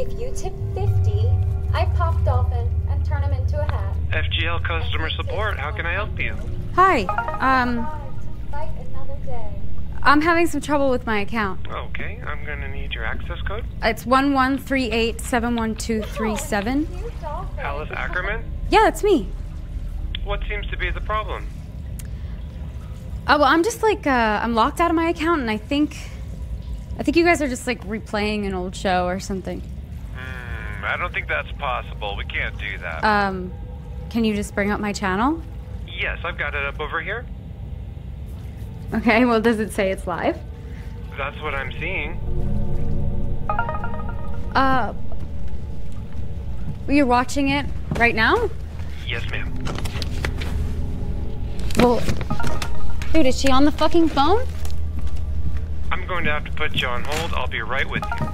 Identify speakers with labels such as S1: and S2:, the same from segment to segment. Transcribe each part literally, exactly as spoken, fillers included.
S1: If you tip fifty, I pop Dolphin and turn him into a hat.
S2: F G L customer support, how can I help you?
S3: Hi, um,
S1: Fight another day.
S3: I'm having some trouble with my account.
S2: Okay, I'm gonna need your access code.
S3: It's one one three eight seven one two three seven.
S1: Cute Dolphin.
S2: Alice Ackerman?
S3: Yeah, that's me.
S2: What seems to be the problem?
S3: Oh, well, I'm just like, uh, I'm locked out of my account, and I think, I think you guys are just like replaying an old show or something.
S2: Hmm, I don't think that's possible. We can't do that.
S3: Um, can you just bring up my channel?
S2: Yes, I've got it up over here.
S3: Okay, well, does it say it's live?
S2: That's what I'm seeing.
S3: Uh, you're watching it right now?
S2: Yes, ma'am.
S3: Well, dude, is she on the fucking phone?
S2: I'm going to have to put you on hold. I'll be right with you.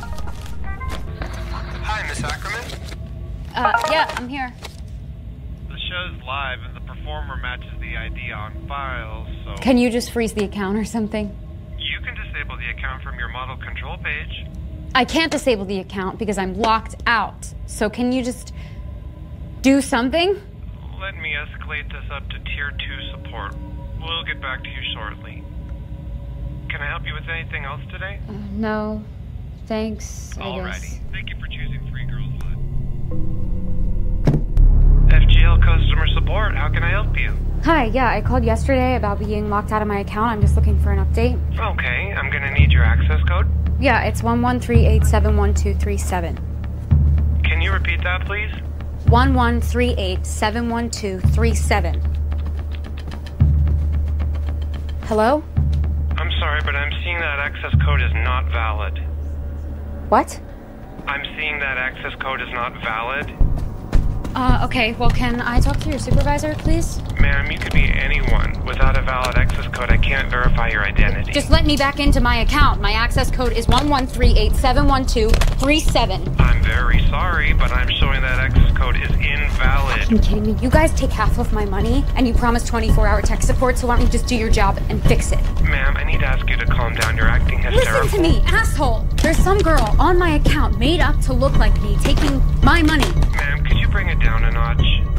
S2: Hi, Miss Ackerman.
S3: Uh, yeah, I'm here.
S2: The show's live and the performer matches the I D on files, so...
S3: Can you just freeze the account or something?
S2: You can disable the account from your model control page.
S3: I can't disable the account because I'm locked out. So can you just do something?
S2: Let me escalate this up to Tier two support. We'll get back to you shortly. Can I help you with anything else today?
S3: Uh, no. Thanks, I
S2: Alrighty.
S3: guess.
S2: Thank you for choosing Free Girls Live. F G L customer support, how can I help you?
S3: Hi, yeah, I called yesterday about being locked out of my account. I'm just looking for an update.
S2: Okay, I'm gonna need your access code.
S3: Yeah, it's one one three eight seven one two three seven.
S2: Can you repeat that, please?
S3: one one three eight seven one two three seven. Hello?
S2: I'm sorry, but I'm seeing that access code is not valid.
S3: What?
S2: I'm seeing that access code is not valid.
S3: Uh, okay, well, can I talk to your supervisor, please?
S2: Ma'am, you could be anyone. Without a valid access code, I can't verify your identity.
S3: Just let me back into my account. My access code is one one three eight seven one two three seven.
S2: I'm very sorry, but I'm showing that access code is invalid.
S3: Are you kidding me? You guys take half of my money, and you promise twenty-four hour tech support, so why don't you just do your job and fix it?
S2: Ma'am, I need to ask you to calm down. You're acting hysterical.
S3: Listen to me, asshole! There's some girl on my account made up to look like me, taking my money.
S2: Ma'am, could you bring it down a notch?